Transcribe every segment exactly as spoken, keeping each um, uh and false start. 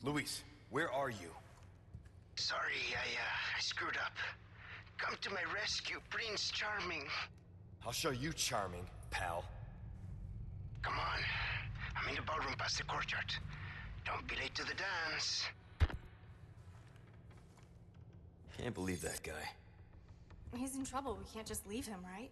Luis, where are you? Sorry, I, uh, I screwed up. Come to my rescue, Prince Charming. I'll show you charming, pal. Come on. I'm in the ballroom past the courtyard. Don't be late to the dance. Can't believe that guy. He's in trouble. We can't just leave him, right?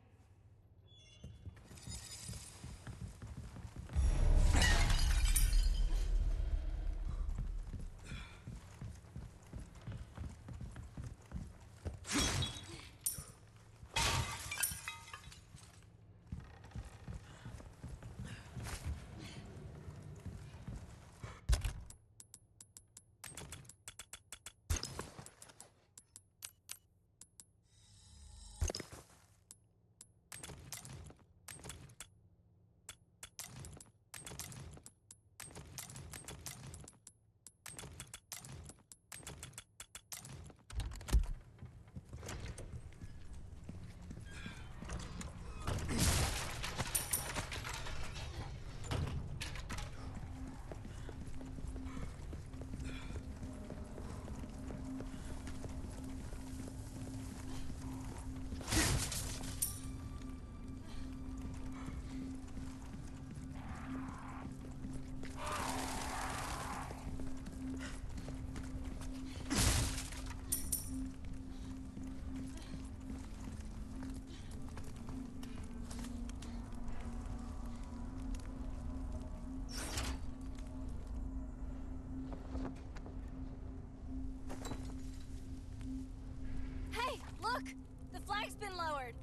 Look! The flag's been lowered!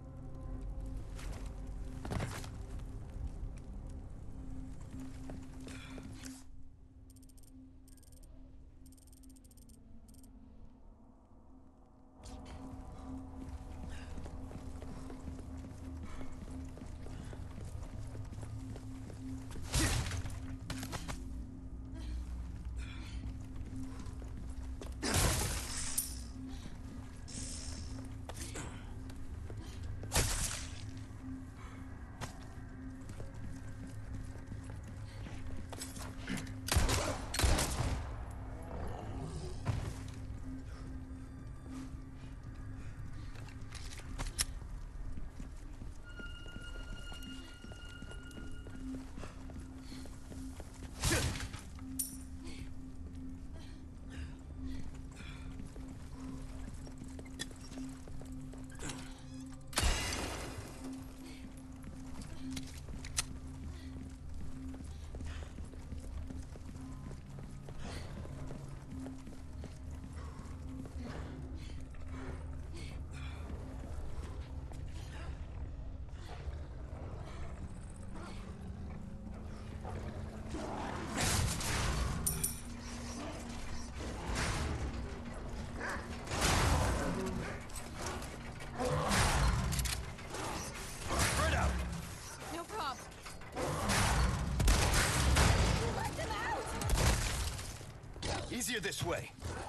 Easier this way.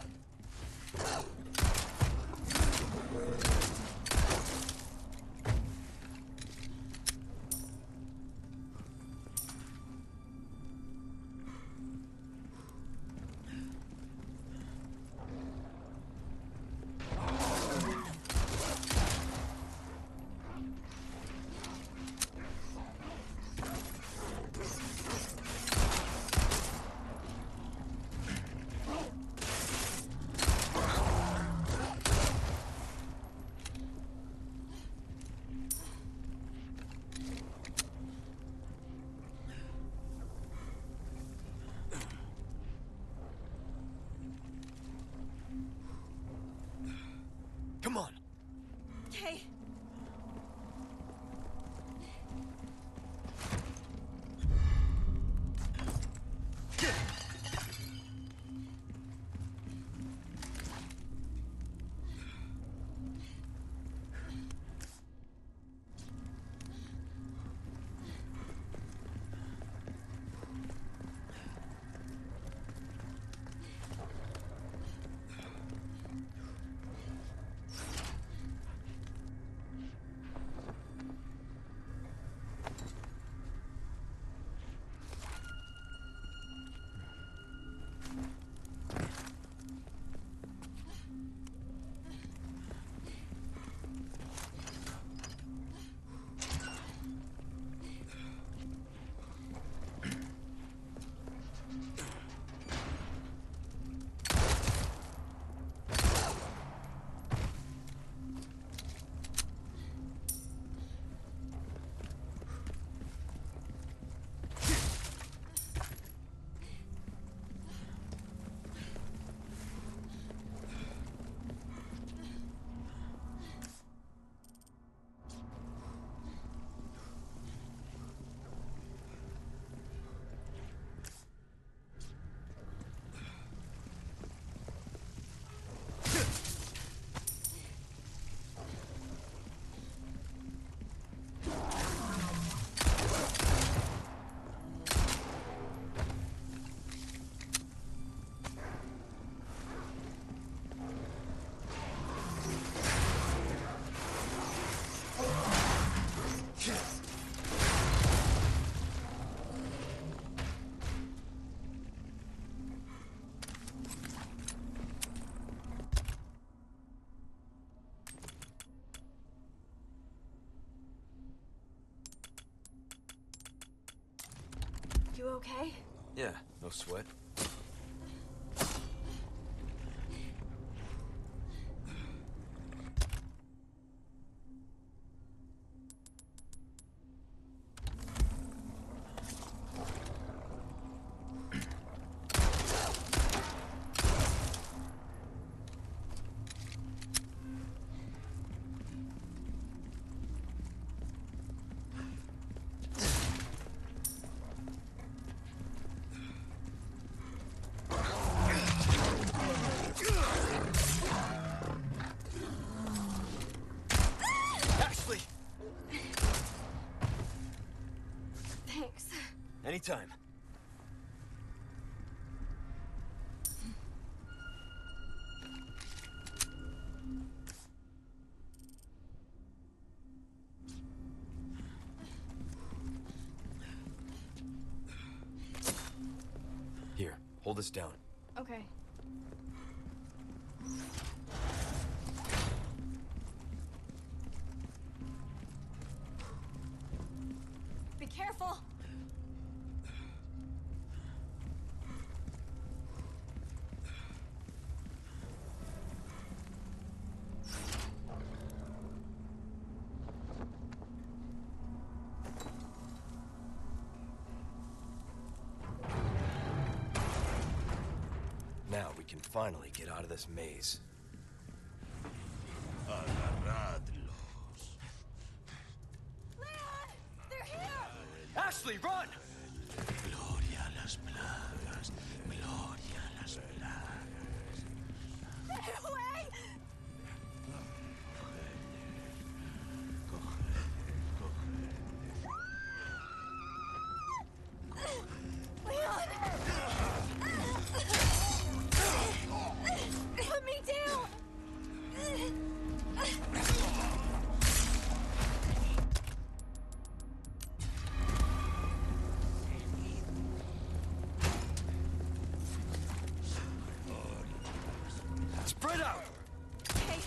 Come on. Okay. You okay? Yeah, no sweat. Ashley! Thanks. Anytime. Here, hold this down. Okay. Be careful! Now we can finally get out of this maze. Leon! They're here! Ashley, run! Gloria a las plagas. Gloria a las plagas. Get away! Leon! Put me down! Spread out! Okay.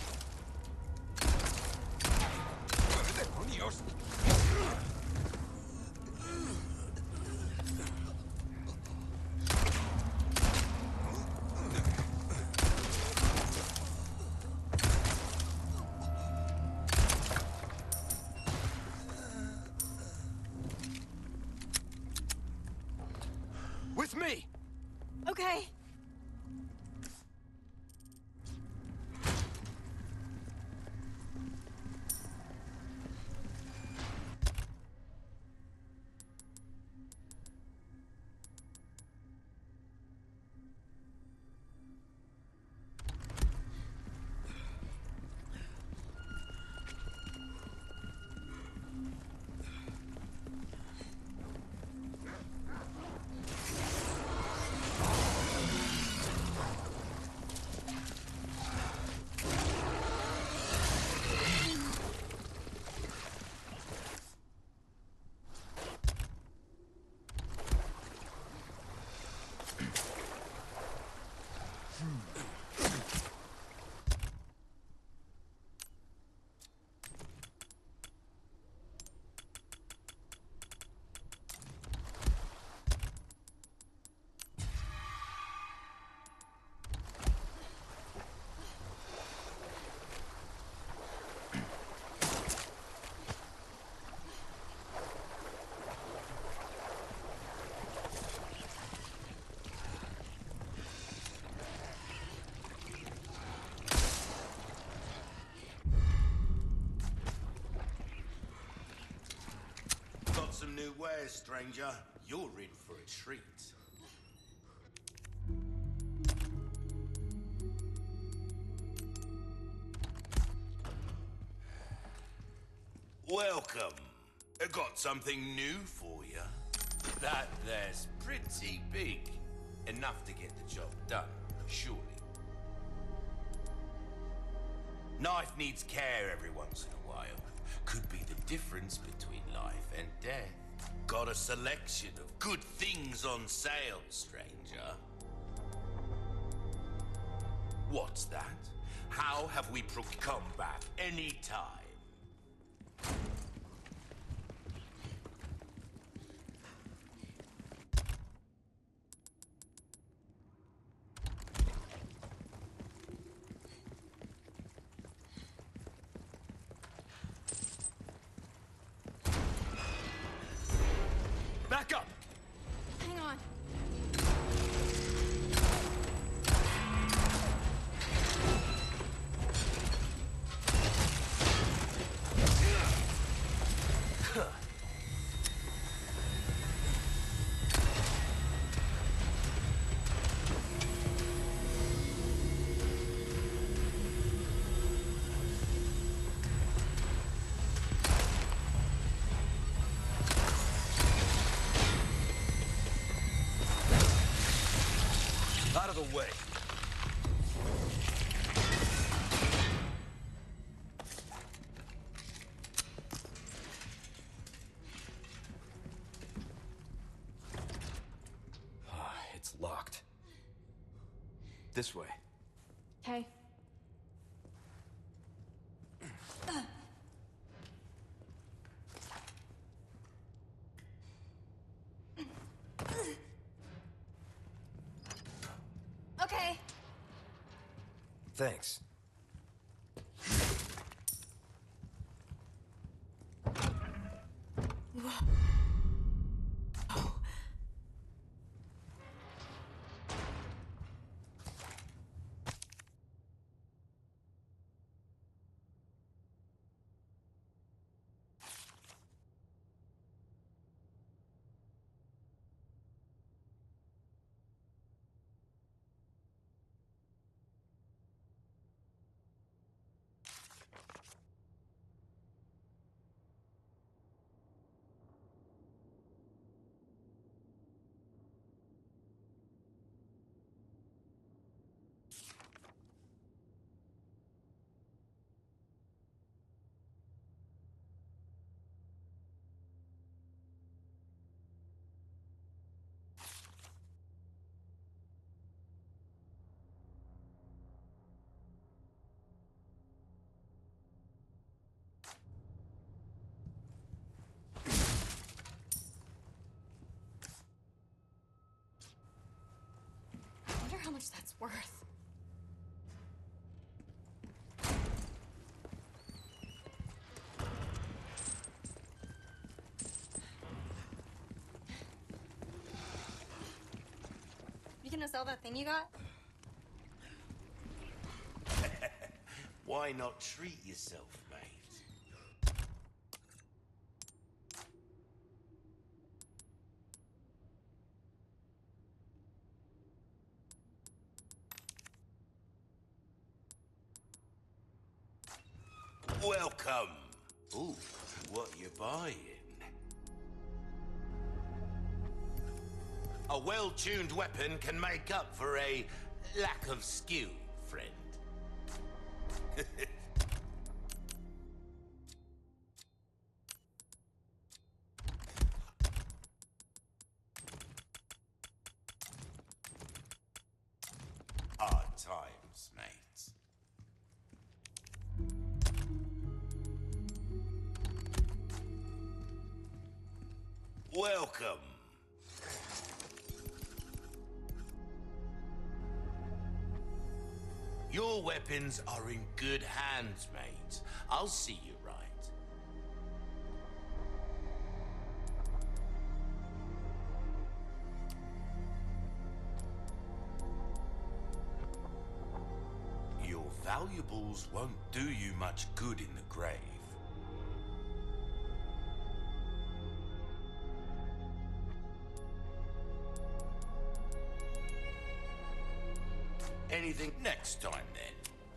With me! Okay. Got some new wares, stranger. You're in for a treat. Welcome. I got something new for you. That there's pretty big. Enough to get the job done, surely. Knife needs care every once in a while. Could be the difference between life and death. Got a selection of good things on sale, stranger. What's that? How have we pro- come back any time? way. It's locked. This way. Okay. Okay. Thanks. I wonder how much that's worth. You gonna sell that thing you got? Why not treat yourself, mate? Welcome. Ooh, what you buying? A well-tuned weapon can make up for a lack of skill, friend. Hard times, mates. Welcome. Your weapons are in good hands, mate. I'll see you right. Your valuables won't do you much good in the grave. Anything next time, then?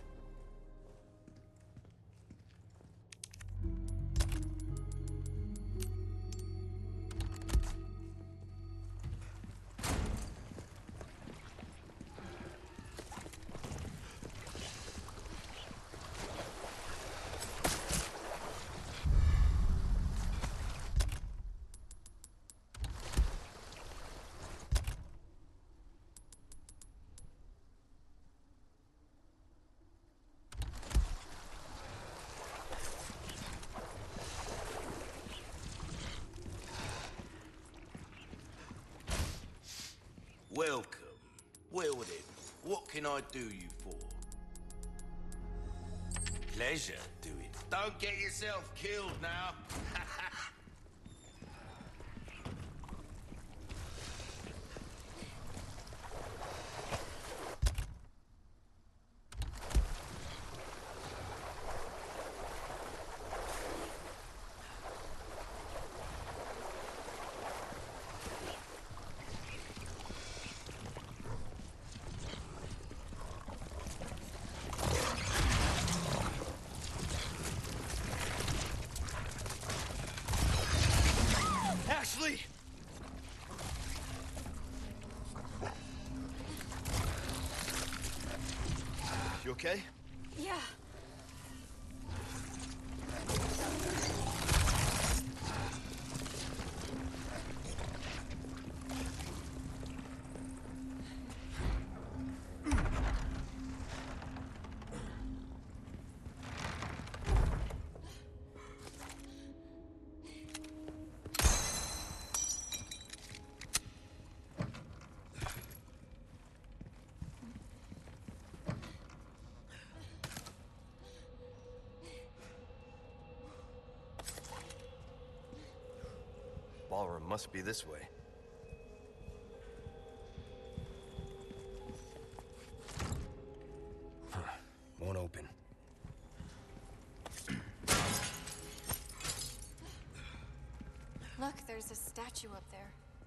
Welcome. Well then, what can I do you for? Pleasure doing. Don't get yourself killed now. Ashley! okay? Yeah. Ballroom must be this way. Huh. Won't open. Look, there's a statue up there.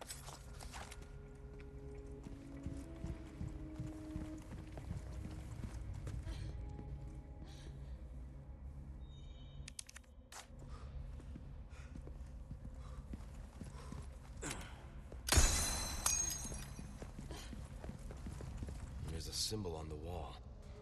There's a symbol on the wall.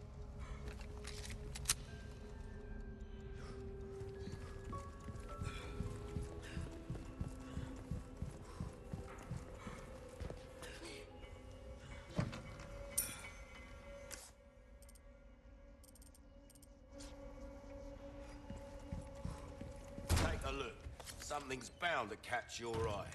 Take a look. Something's bound to catch your eye.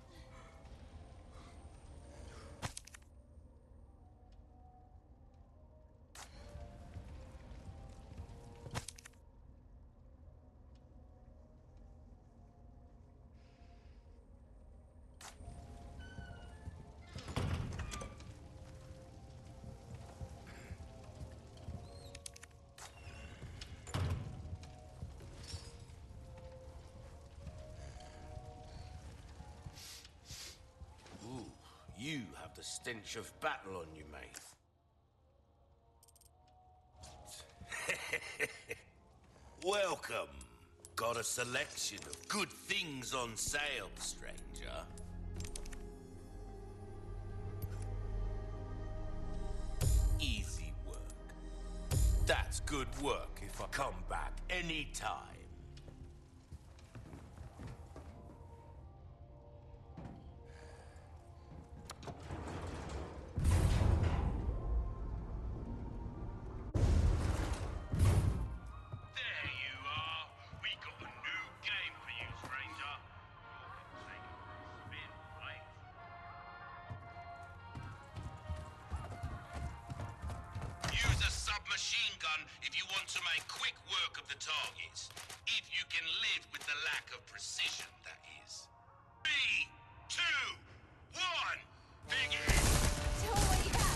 You have the stench of battle on you, mate. Welcome. Got a selection of good things on sale, stranger. Easy work. That's good work if I come back any time. Machine gun if you want to make quick work of the targets. If you can live with the lack of precision, that is. Three, two, one, begin! Tell him what you got.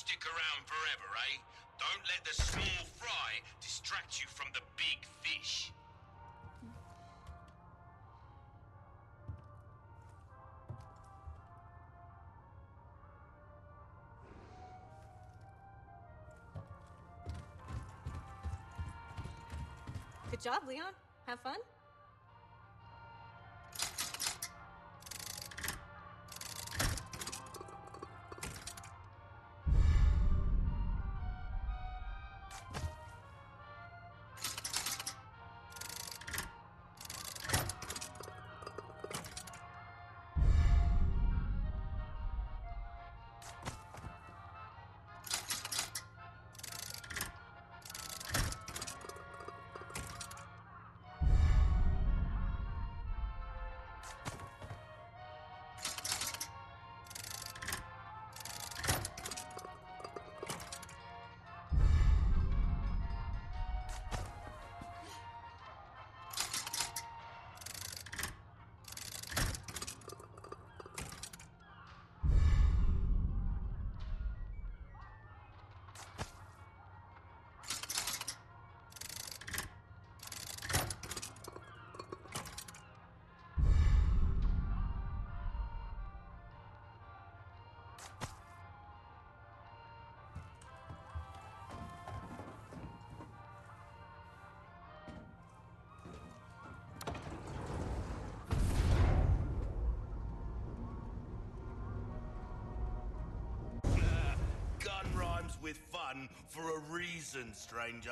stick around forever, eh? Don't let the small fry distract you from the big fish. Good job, Leon. Have fun? Gun rhymes with fun for a reason, stranger.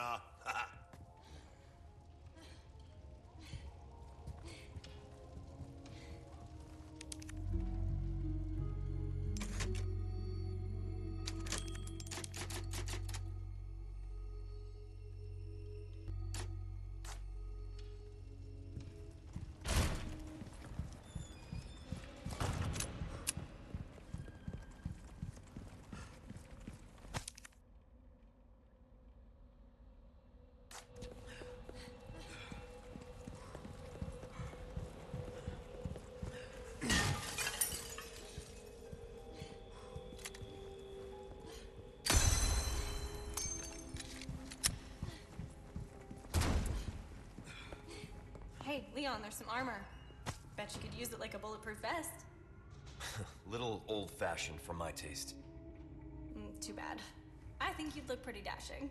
Hey, Leon, there's some armor. Bet you could use it like a bulletproof vest. Little old-fashioned for my taste. Mm, too bad. I think you'd look pretty dashing.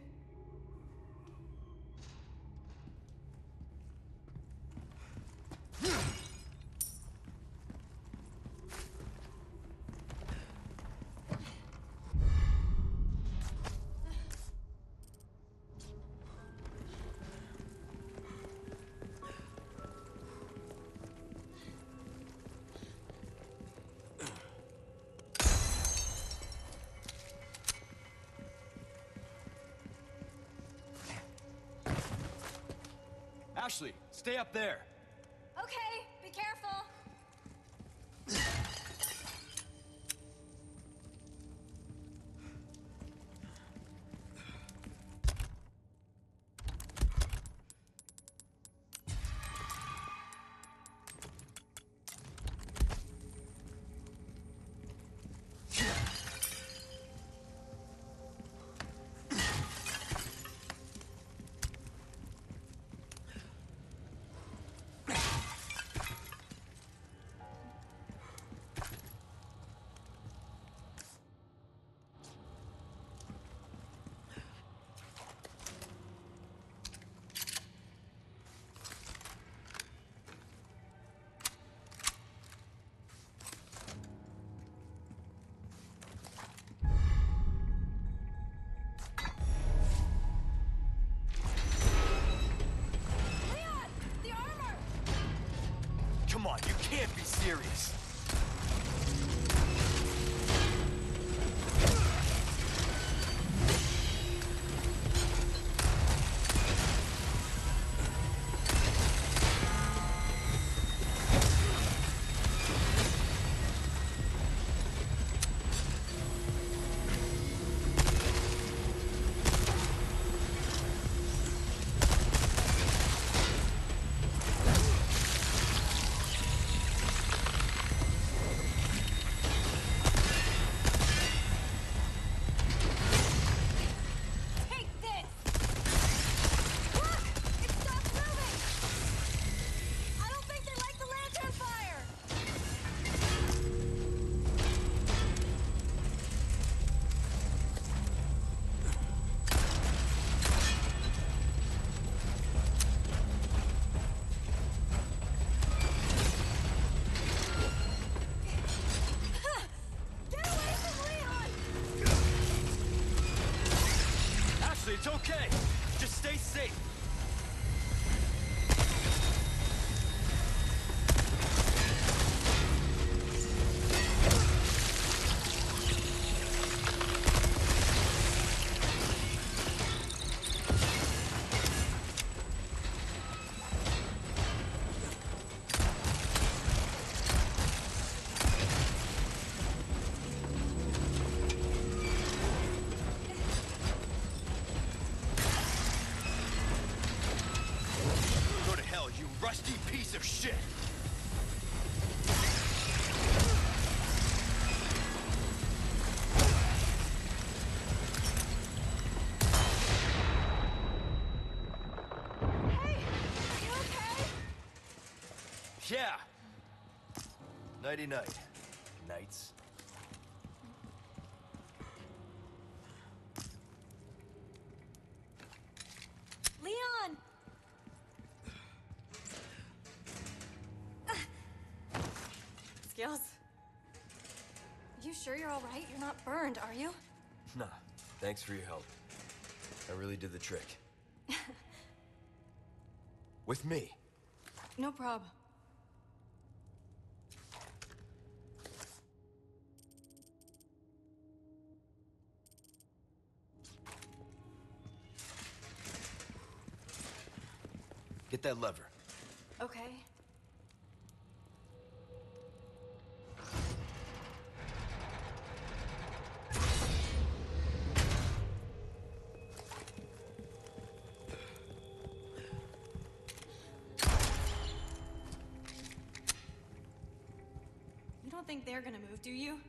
Ashley, stay up there. Okay, be careful. Come on, you can't be serious. It's okay. Just stay safe. Rusty piece of shit! Hey! Are you okay? Yeah! Nighty-night. Nights. Leon! Skills. You sure you're all right? You're not burned, are you? Nah. Thanks for your help. I really did the trick. With me. No prob. Get that lever. Okay. You don't think they're gonna move, do you?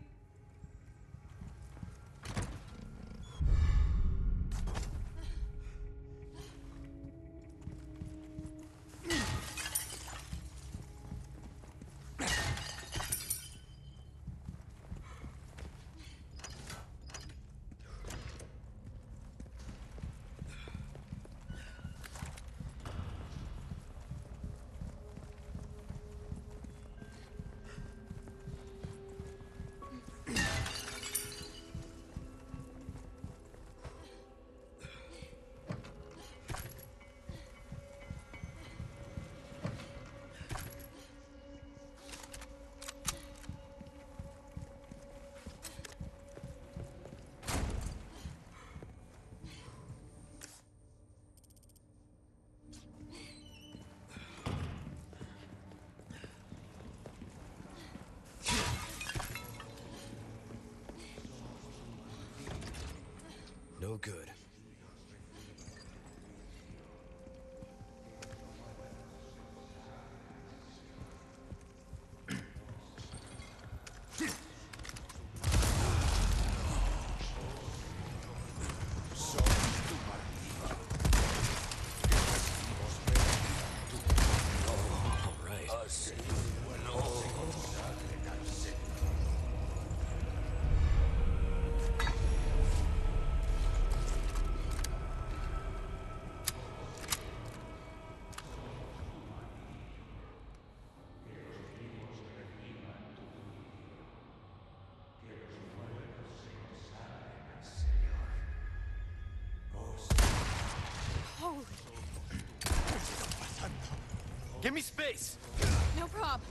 No good. Holy. Give me space! No prob.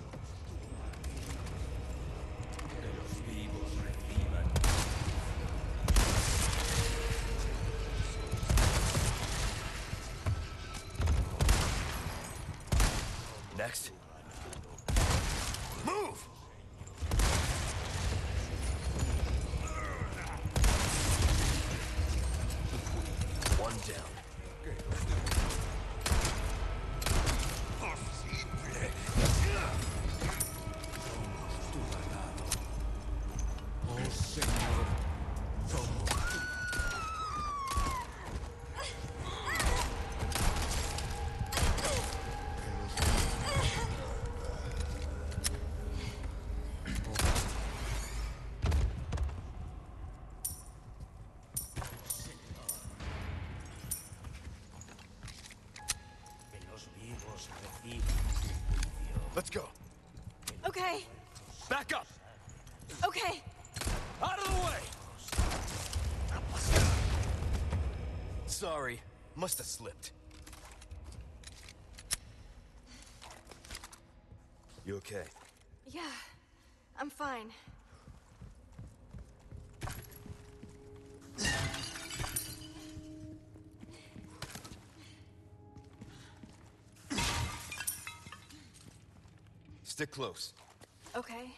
Next. Move! One down. Let's go. Okay. Back up! Okay. Out of the way! Sorry. Must have slipped. You okay? Yeah, I'm fine. Stick close. Okay.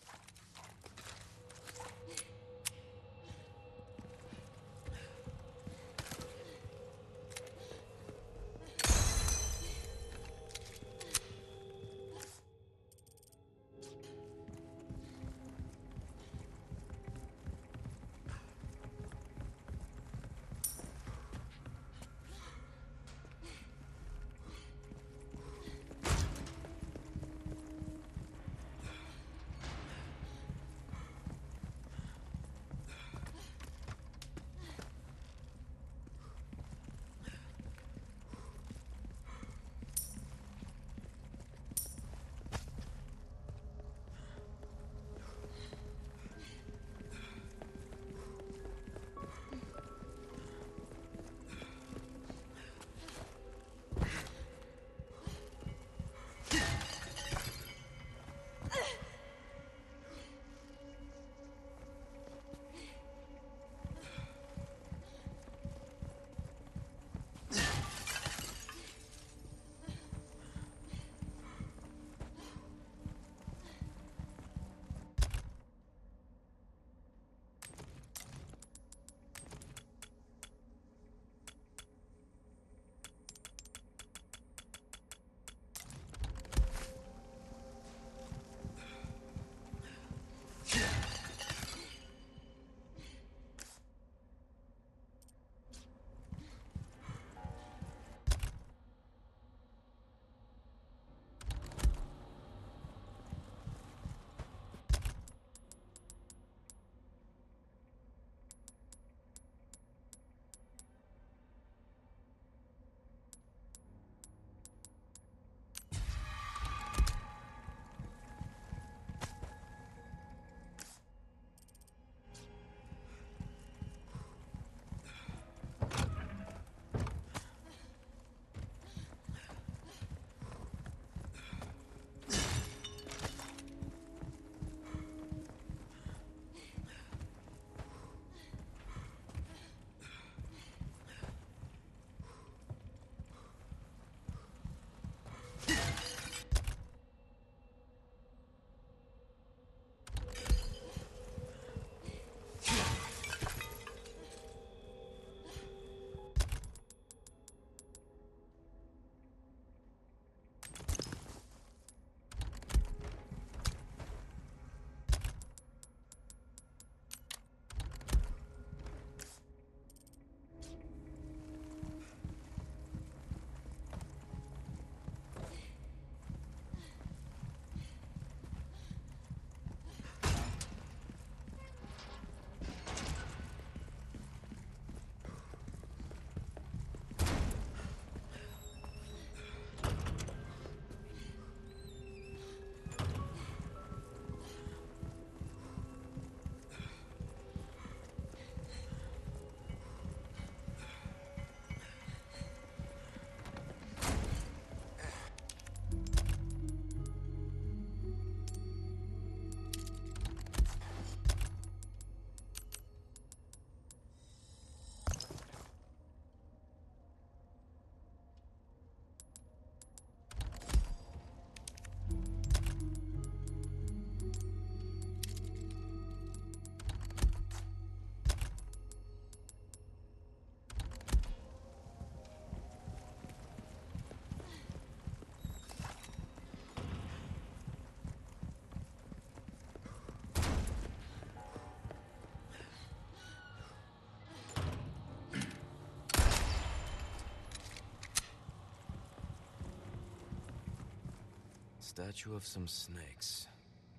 Statue of some snakes.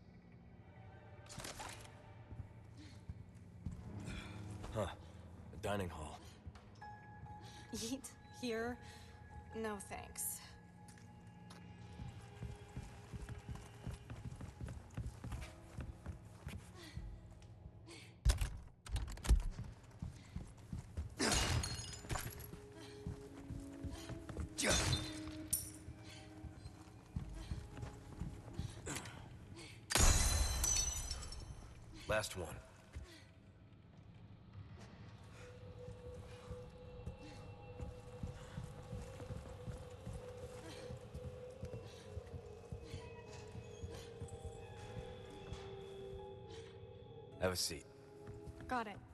Huh. A dining hall. Eat here? No thanks. Last one. Have a seat. Got it.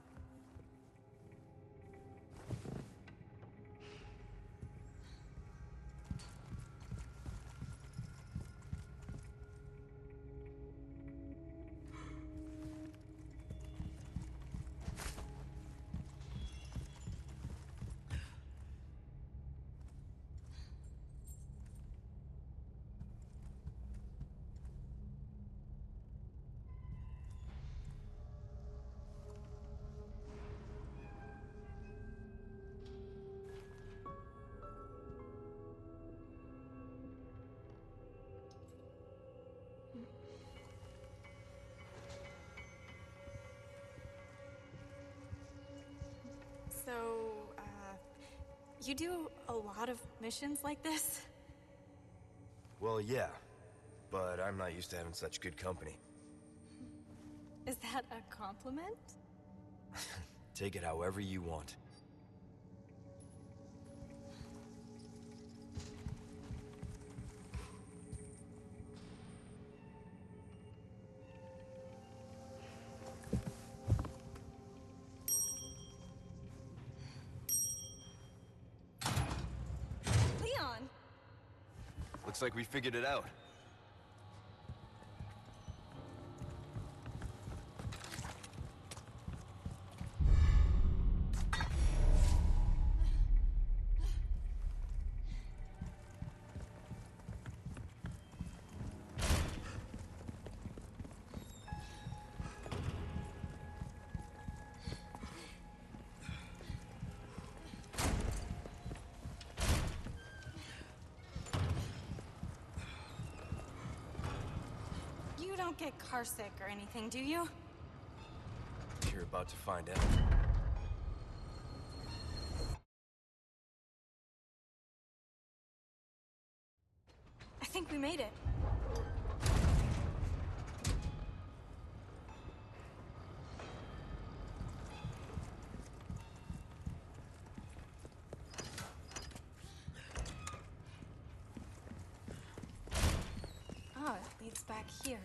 So, uh, you do a lot of missions like this? Well, yeah. But I'm not used to having such good company. Is that a compliment? Take it however you want. Leon! Looks like we figured it out. You don't get carsick or anything, do you? You're about to find out. I think we made it. Oh, it leads back here.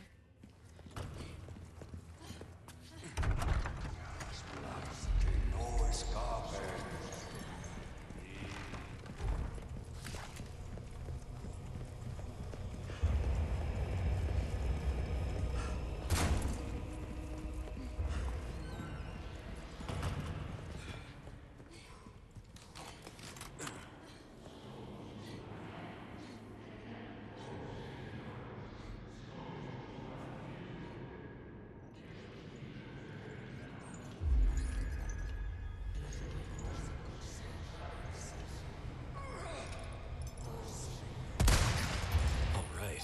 All right.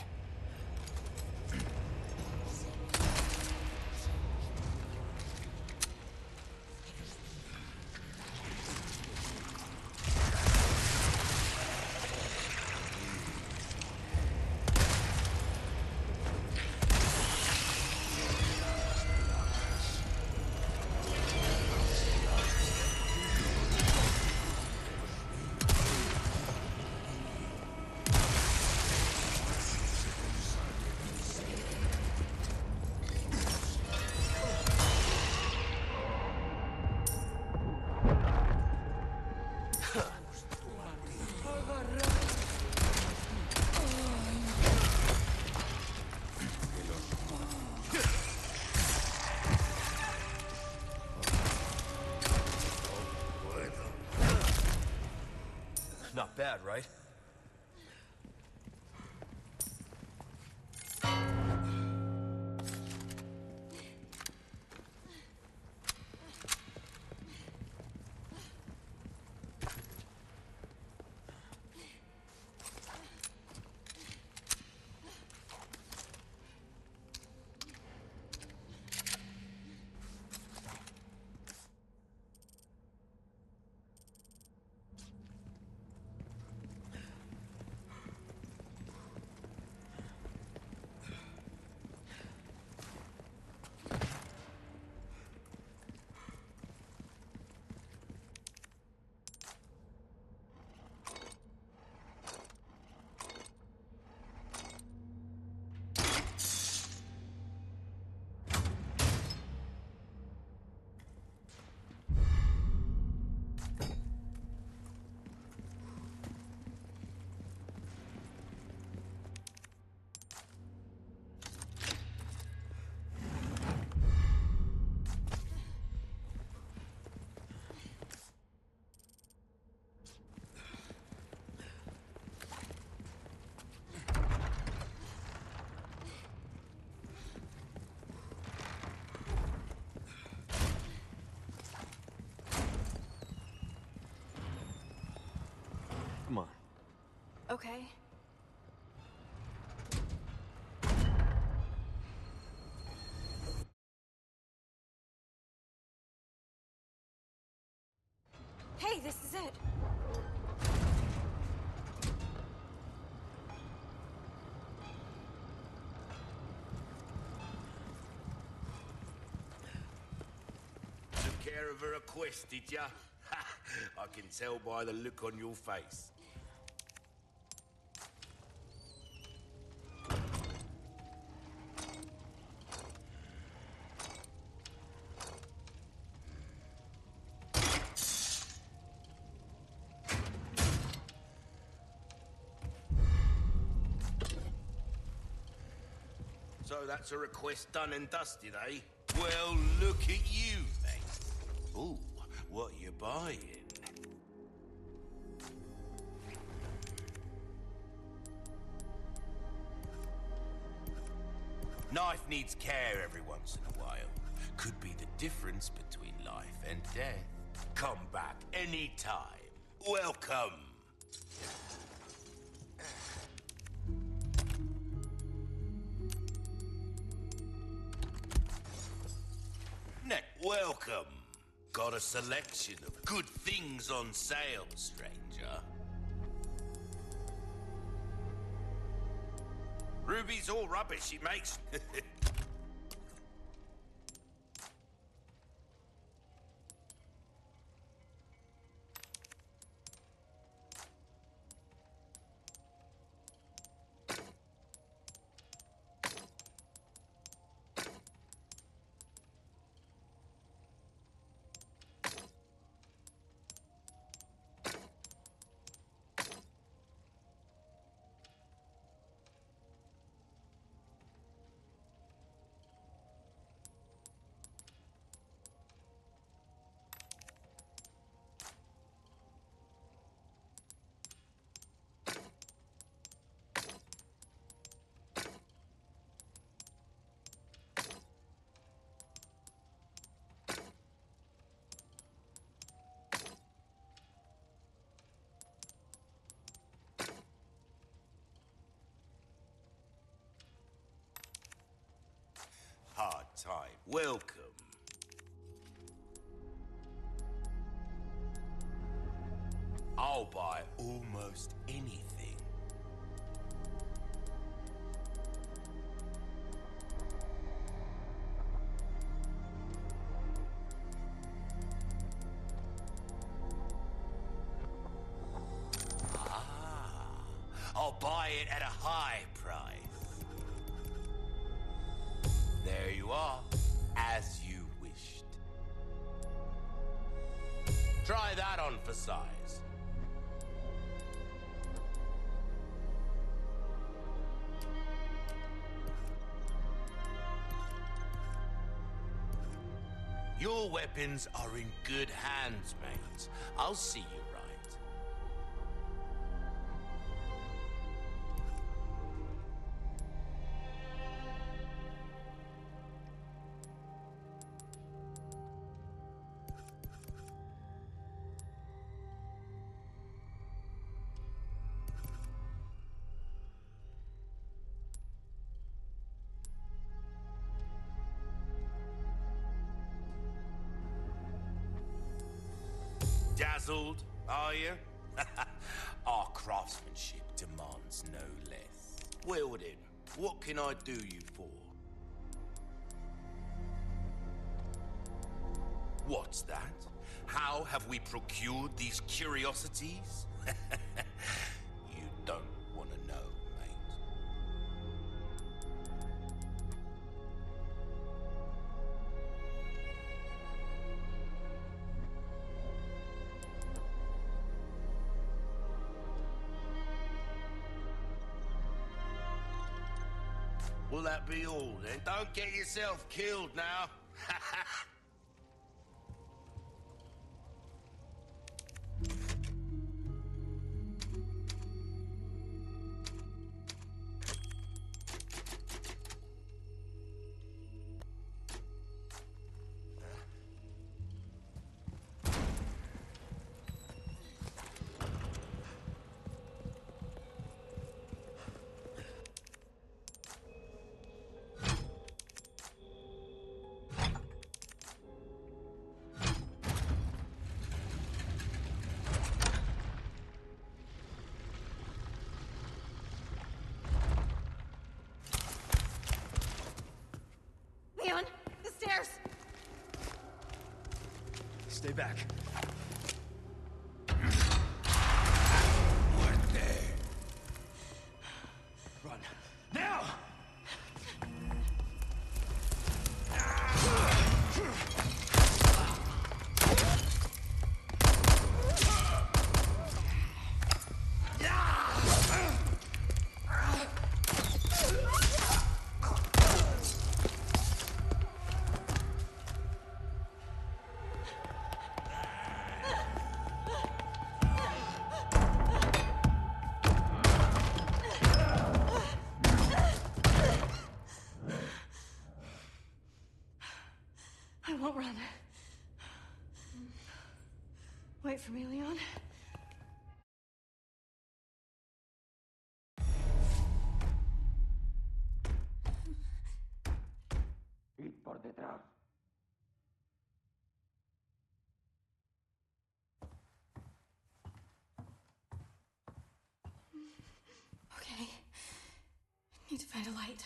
Not bad, right? Come on. Okay. Hey, this is it. Took care of her request, did ya? I can tell by the look on your face. So that's a request done and dusted, eh? Well, look at you, mate. Ooh, what you buying? Knife needs care every once in a while. Could be the difference between life and death. Come back anytime. Welcome. Nick, welcome. Got a selection of good things on sale, stranger. Ruby's all rubbish he makes. Hard time. Welcome. I'll buy almost anything. Ah, I'll buy it at a high price. There you are, as you wished. Try that on for size. Your weapons are in good hands, mate. I'll see you right. Dazzled, are you? Our craftsmanship demands no less. Well then, what can I do you for? What's that? How have we procured these curiosities? You don't want to know, mate. Will that be all then? Don't get yourself killed now. Leon, the stairs! Stay back. Run. Now! I won't run. Wait for me, Leon. Por detrás. Okay. Need to find a light.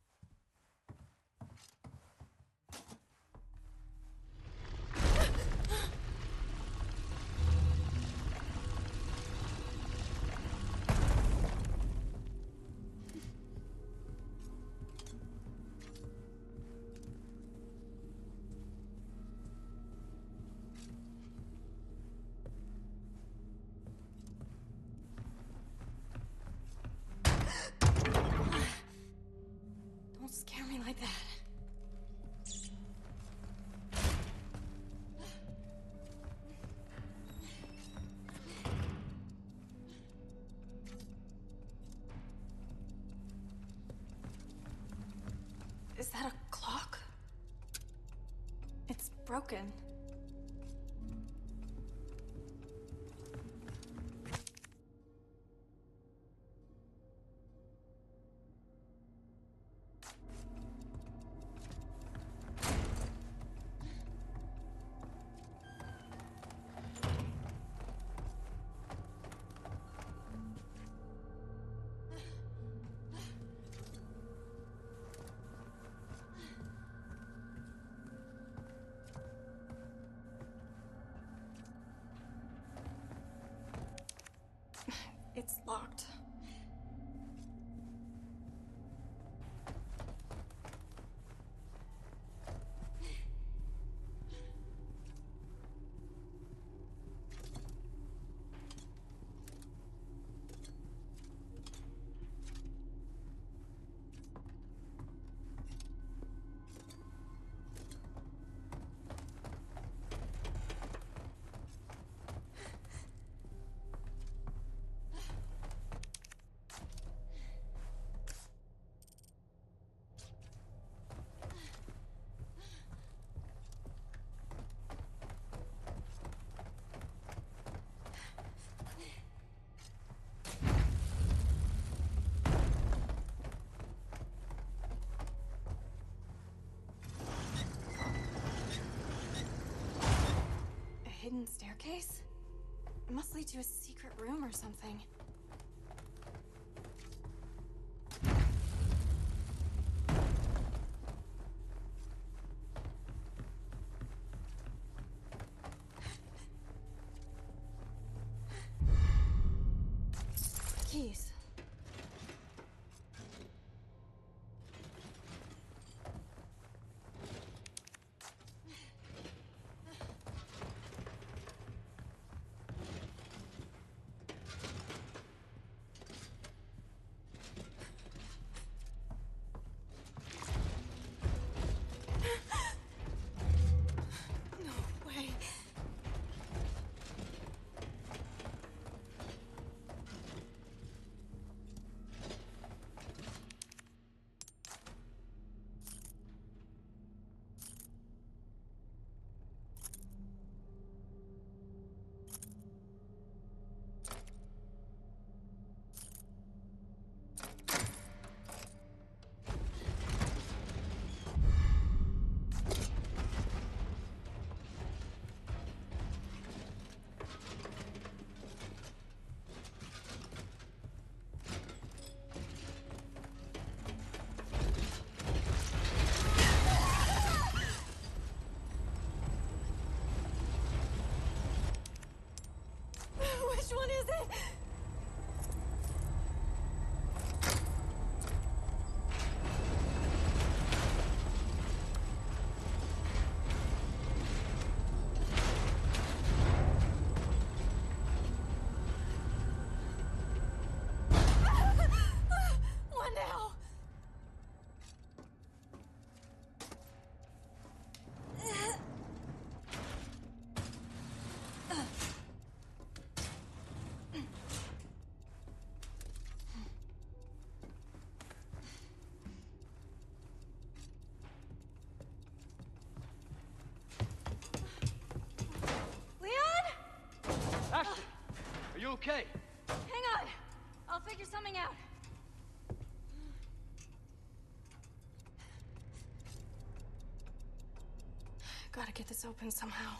Don't scare me like that. Is that a clock? It's broken. It's locked. A hidden staircase? It must lead to a secret room or something. Keys. okay? Hang on! I'll figure something out. Gotta get this open somehow.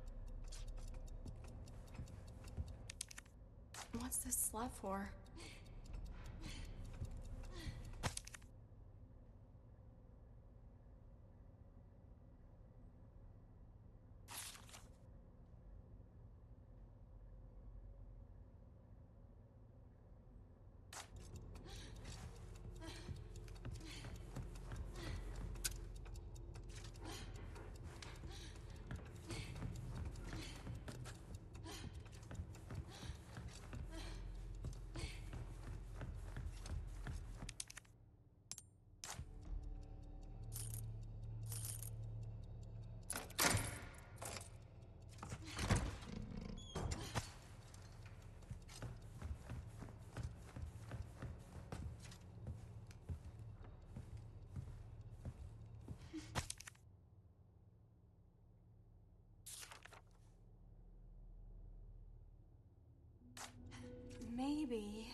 What's this slab for? Maybe...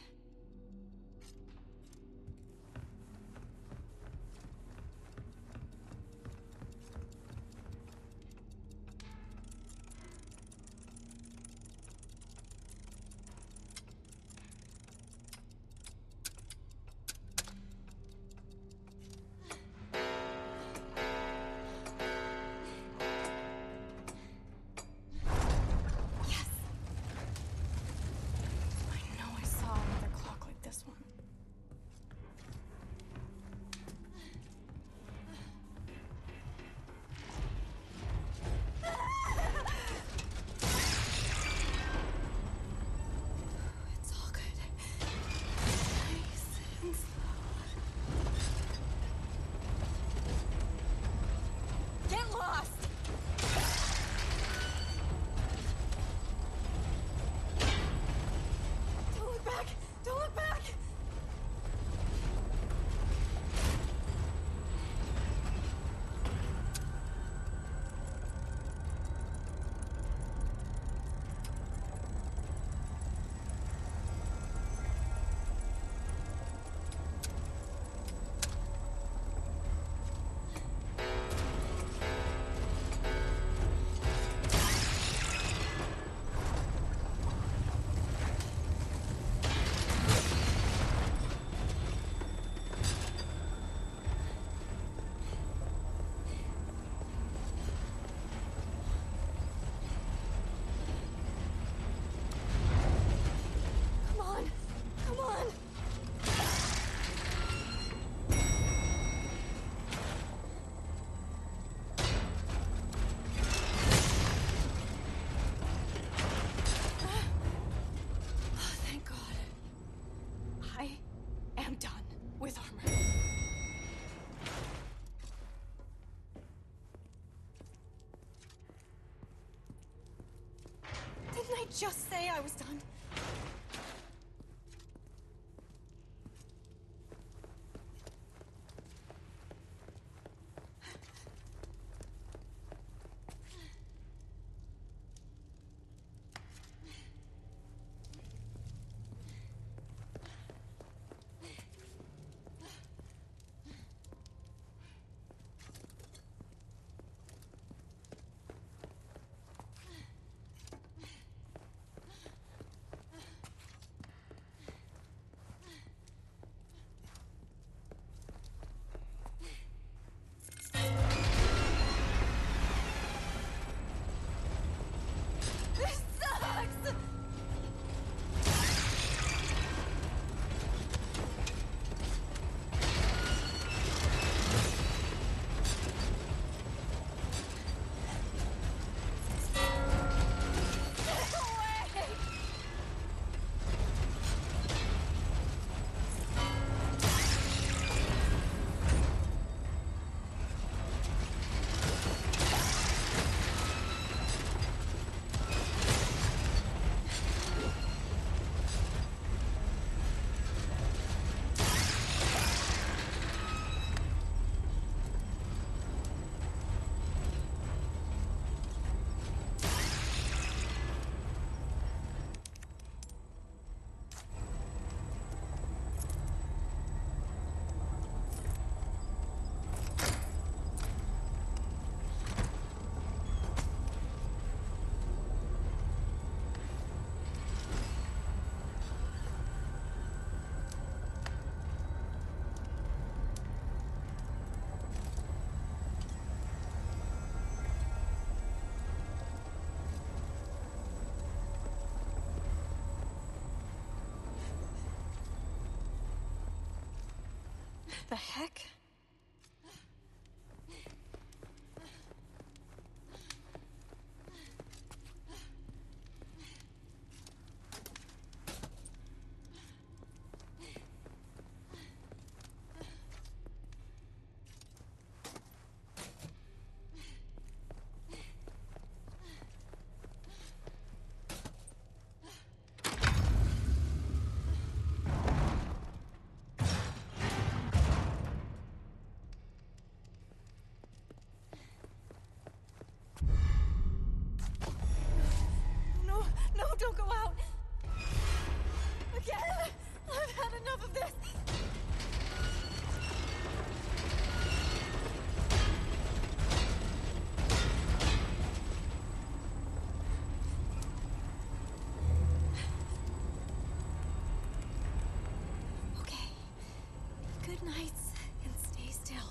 just say I was done. The heck? No, no, don't go out! Again! I've had enough of this! Okay. Good nights, and stay still.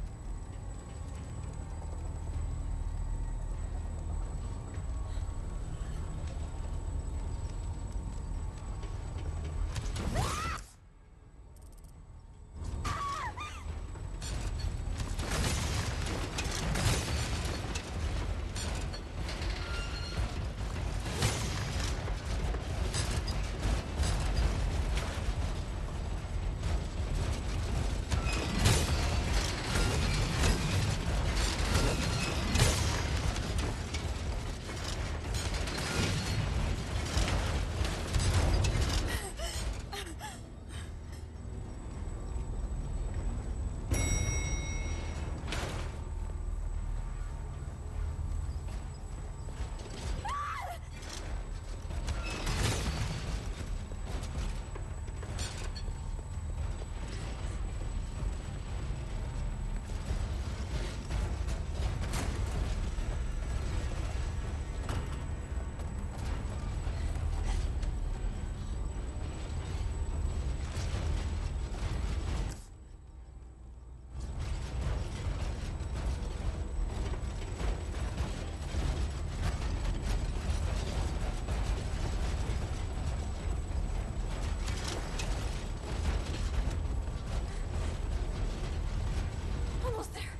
Almost there.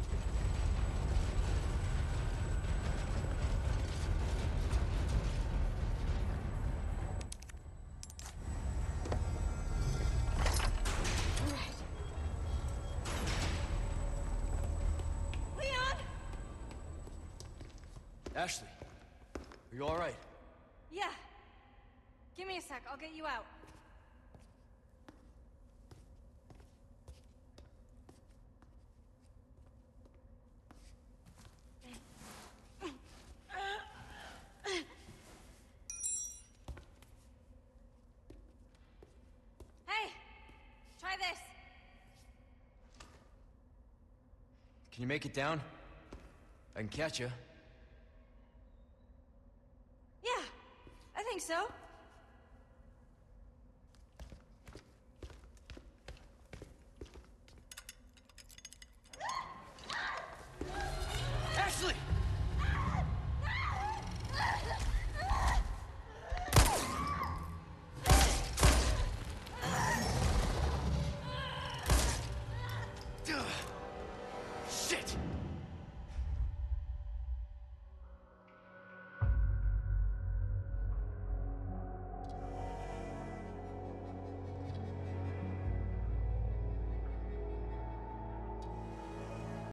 All right. Leon! Ashley, are you all right? Yeah. Give me a sec, I'll get you out. Hey! Try this! Can you make it down? I can catch you. Yeah, I think so.